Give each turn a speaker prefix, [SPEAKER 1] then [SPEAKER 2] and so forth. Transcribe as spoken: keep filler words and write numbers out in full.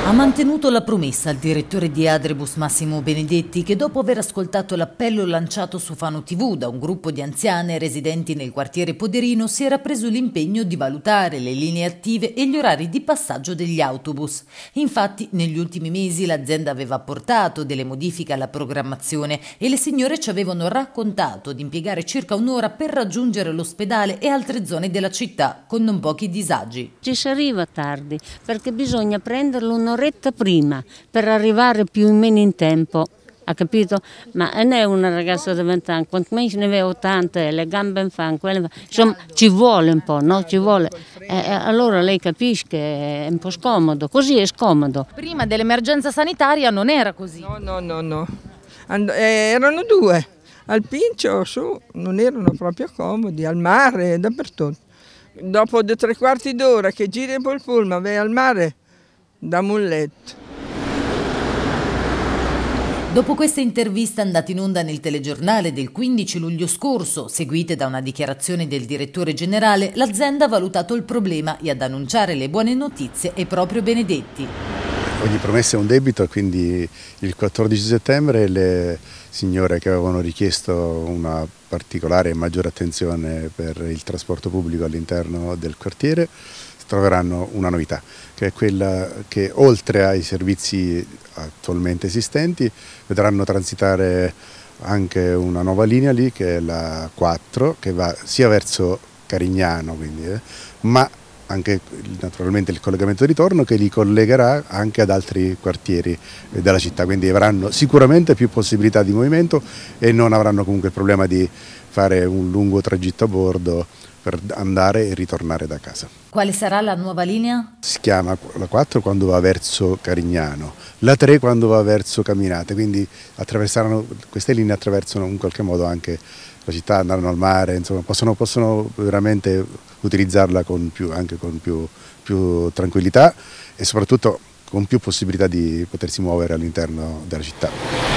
[SPEAKER 1] Ha mantenuto la promessa il direttore di Adrebus Massimo Benedetti, che dopo aver ascoltato l'appello lanciato su Fano tivù da un gruppo di anziane residenti nel quartiere Poderino, si era preso l'impegno di valutare le linee attive e gli orari di passaggio degli autobus. Infatti negli ultimi mesi l'azienda aveva apportato delle modifiche alla programmazione e le signore ci avevano raccontato di impiegare circa un'ora per raggiungere l'ospedale e altre zone della città con non pochi disagi.
[SPEAKER 2] Ci si arriva tardi perché bisogna prenderlo un'oretta prima per arrivare più o meno in tempo, ha capito? Ma non è una ragazza di venti anni, quanto meno ce ne aveva ottanta, le gambe in fan, quelle, insomma ci vuole un po', no? Ci vuole. E allora lei capisce che è un po' scomodo, così è scomodo.
[SPEAKER 1] Prima dell'emergenza sanitaria non era così?
[SPEAKER 3] No, no, no, no. And- eh, erano due, al Pincio su, non erano proprio comodi, al mare, dappertutto. Dopo due tre quarti d'ora che giri col pullman, vai al mare, da mulletto.
[SPEAKER 1] Dopo questa intervista andata in onda nel telegiornale del quindici luglio scorso, seguite da una dichiarazione del direttore generale, l'azienda ha valutato il problema e ad annunciare le buone notizie è proprio Benedetti.
[SPEAKER 4] Ogni promessa è un debito, quindi il quattordici settembre le signore che avevano richiesto una particolare e maggiore attenzione per il trasporto pubblico all'interno del quartiere troveranno una novità, che è quella che oltre ai servizi attualmente esistenti vedranno transitare anche una nuova linea lì, che è la quattro, che va sia verso Carignano, quindi, eh, ma anche naturalmente il collegamento di ritorno che li collegherà anche ad altri quartieri della città, quindi avranno sicuramente più possibilità di movimento e non avranno comunque il problema di fare un lungo tragitto a bordo per andare e ritornare da casa.
[SPEAKER 1] Quale sarà la nuova linea?
[SPEAKER 4] Si chiama la quattro quando va verso Carignano, la tre quando va verso Caminate, quindi attraverseranno, queste linee attraversano in qualche modo anche la città, andranno al mare, insomma possono, possono veramente utilizzarla con più, anche con più, più tranquillità e soprattutto con più possibilità di potersi muovere all'interno della città.